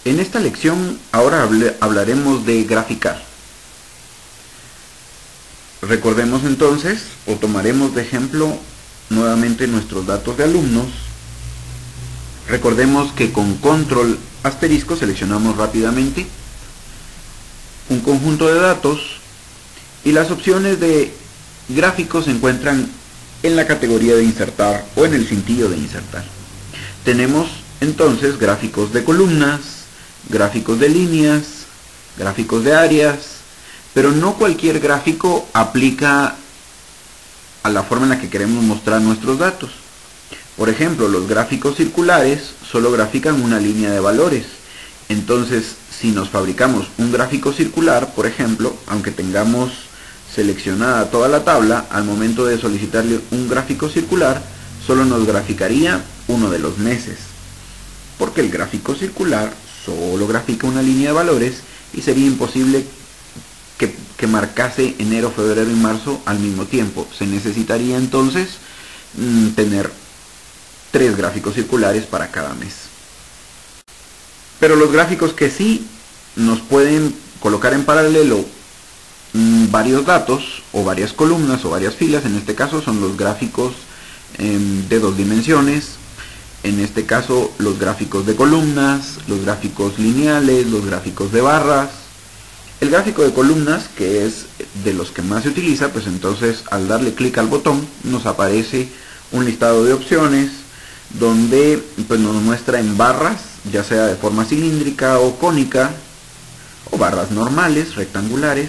En esta lección ahora hablaremos de graficar. Recordemos entonces, o tomaremos de ejemplo nuevamente nuestros datos de alumnos. Recordemos que con control asterisco seleccionamos rápidamente un conjunto de datos y las opciones de gráficos se encuentran en la categoría de insertar o en el cintillo de insertar. Tenemos entonces gráficos de columnas, gráficos de líneas, gráficos de áreas, pero no cualquier gráfico aplica a la forma en la que queremos mostrar nuestros datos. Por ejemplo, los gráficos circulares solo grafican una línea de valores. Entonces, si nos fabricamos un gráfico circular, por ejemplo, aunque tengamos seleccionada toda la tabla, al momento de solicitarle un gráfico circular, solo nos graficaría uno de los meses, porque el gráfico circular solo grafica una línea de valores y sería imposible que marcase enero, febrero y marzo al mismo tiempo. Se necesitaría entonces tener 3 gráficos circulares para cada mes. Pero los gráficos que sí nos pueden colocar en paralelo varios datos o varias columnas o varias filas, en este caso son los gráficos de 2 dimensiones, en este caso los gráficos de columnas, los gráficos lineales, los gráficos de barras. El gráfico de columnas, que es de los que más se utiliza, pues entonces al darle clic al botón nos aparece un listado de opciones donde pues nos muestra en barras, ya sea de forma cilíndrica o cónica, o barras normales, rectangulares,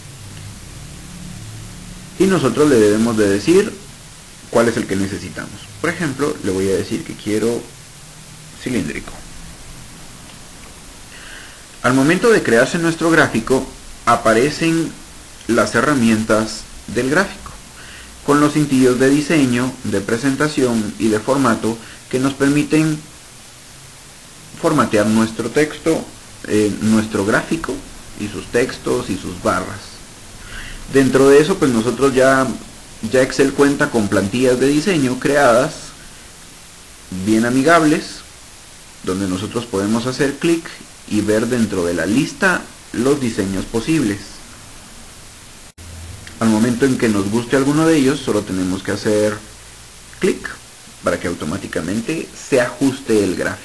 y nosotros le debemos de decir cuál es el que necesitamos. Por ejemplo, le voy a decir que quiero cilíndrico. Al momento de crearse nuestro gráfico, aparecen las herramientas del gráfico, con los cintillos de diseño, de presentación y de formato que nos permiten formatear nuestro texto, nuestro gráfico y sus textos y sus barras. Dentro de eso, pues nosotros ya Excel cuenta con plantillas de diseño creadas, bien amigables, donde nosotros podemos hacer clic y ver dentro de la lista los diseños posibles. Al momento en que nos guste alguno de ellos, solo tenemos que hacer clic para que automáticamente se ajuste el gráfico.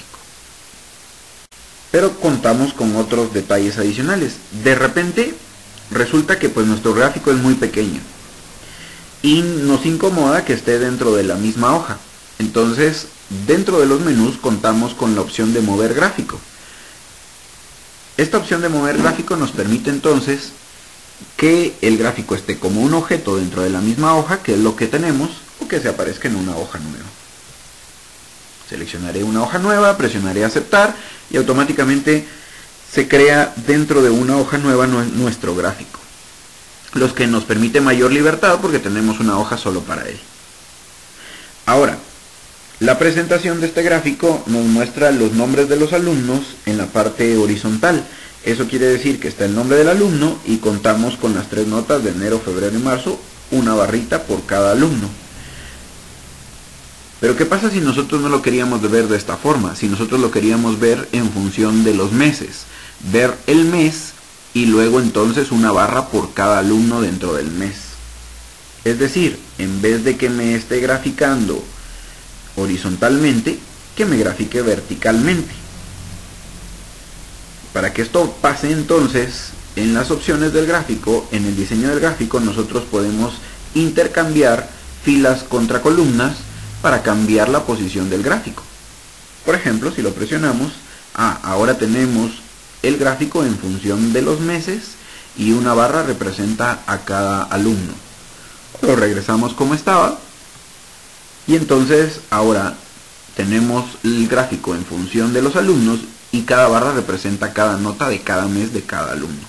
Pero contamos con otros detalles adicionales. De repente resulta que pues nuestro gráfico es muy pequeño y nos incomoda que esté dentro de la misma hoja. Entonces, dentro de los menús contamos con la opción de mover gráfico. Esta opción de mover gráfico nos permite entonces que el gráfico esté como un objeto dentro de la misma hoja, que es lo que tenemos, o que se aparezca en una hoja nueva. Seleccionaré una hoja nueva, presionaré aceptar y automáticamente se crea dentro de una hoja nueva nuestro gráfico, lo que nos permite mayor libertad porque tenemos una hoja solo para él. Ahora, la presentación de este gráfico nos muestra los nombres de los alumnos en la parte horizontal. Eso quiere decir que está el nombre del alumno y contamos con las 3 notas de enero, febrero y marzo, una barrita por cada alumno. Pero ¿qué pasa si nosotros no lo queríamos ver de esta forma? Si nosotros lo queríamos ver en función de los meses, ver el mes y luego entonces una barra por cada alumno dentro del mes. Es decir, en vez de que me esté graficando horizontalmente, que me grafique verticalmente. Para que esto pase entonces, en las opciones del gráfico, en el diseño del gráfico, nosotros podemos intercambiar filas contra columnas para cambiar la posición del gráfico. Por ejemplo, si lo presionamos, ahora tenemos el gráfico en función de los meses y una barra representa a cada alumno. Lo regresamos como estaba y entonces ahora tenemos el gráfico en función de los alumnos y cada barra representa cada nota de cada mes de cada alumno.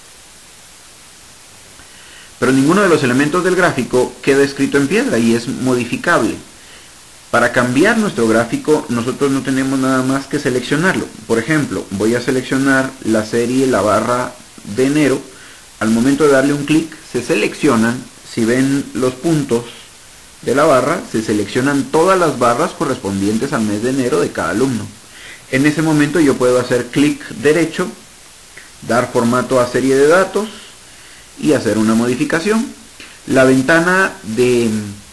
Pero ninguno de los elementos del gráfico queda escrito en piedra y es modificable. Para cambiar nuestro gráfico nosotros no tenemos nada más que seleccionarlo. Por ejemplo, voy a seleccionar la serie, la barra de enero. Al momento de darle un clic se seleccionan, si ven los puntos de la barra, se seleccionan todas las barras correspondientes al mes de enero de cada alumno. En ese momento yo puedo hacer clic derecho, dar formato a serie de datos y hacer una modificación. La ventana de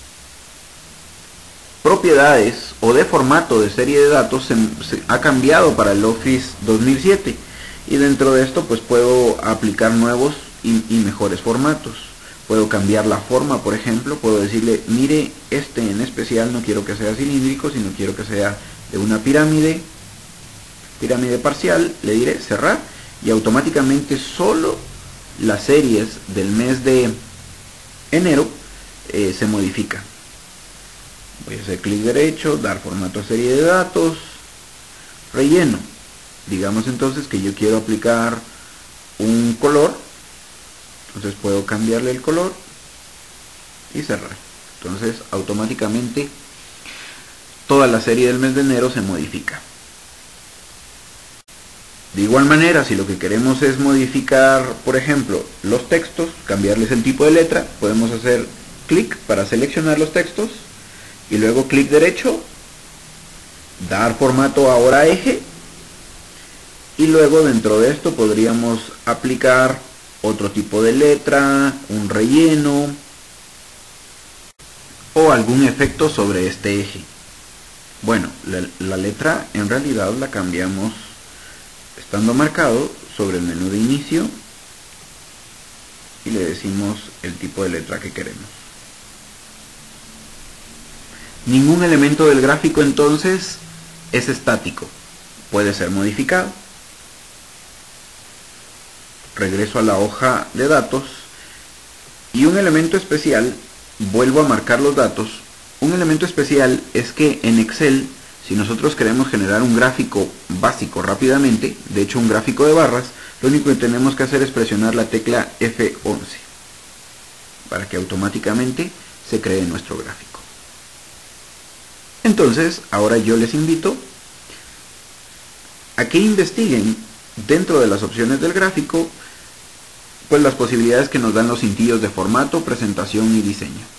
propiedades o de formato de serie de datos se ha cambiado para el Office 2007 y dentro de esto pues puedo aplicar nuevos y mejores formatos. Puedo cambiar la forma, por ejemplo, puedo decirle, mire, este en especial no quiero que sea cilíndrico, sino quiero que sea de una pirámide parcial, le diré cerrar y automáticamente solo las series del mes de enero se modifican. Voy a hacer clic derecho, dar formato a serie de datos, relleno. Digamos entonces que yo quiero aplicar un color, entonces puedo cambiarle el color y cerrar. Entonces automáticamente toda la serie del mes de enero se modifica. De igual manera, si lo que queremos es modificar, por ejemplo, los textos, cambiarles el tipo de letra, podemos hacer clic para seleccionar los textos y luego clic derecho, dar formato ahora eje y luego dentro de esto podríamos aplicar otro tipo de letra, un relleno o algún efecto sobre este eje. Bueno, la letra en realidad la cambiamos estando marcado sobre el menú de inicio y le decimos el tipo de letra que queremos. Ningún elemento del gráfico entonces es estático, puede ser modificado. Regreso a la hoja de datos y un elemento especial, vuelvo a marcar los datos. Un elemento especial es que en Excel, si nosotros queremos generar un gráfico básico rápidamente, de hecho un gráfico de barras, lo único que tenemos que hacer es presionar la tecla F11 para que automáticamente se cree nuestro gráfico. Entonces, ahora yo les invito a que investiguen dentro de las opciones del gráfico pues las posibilidades que nos dan los cintillos de formato, presentación y diseño.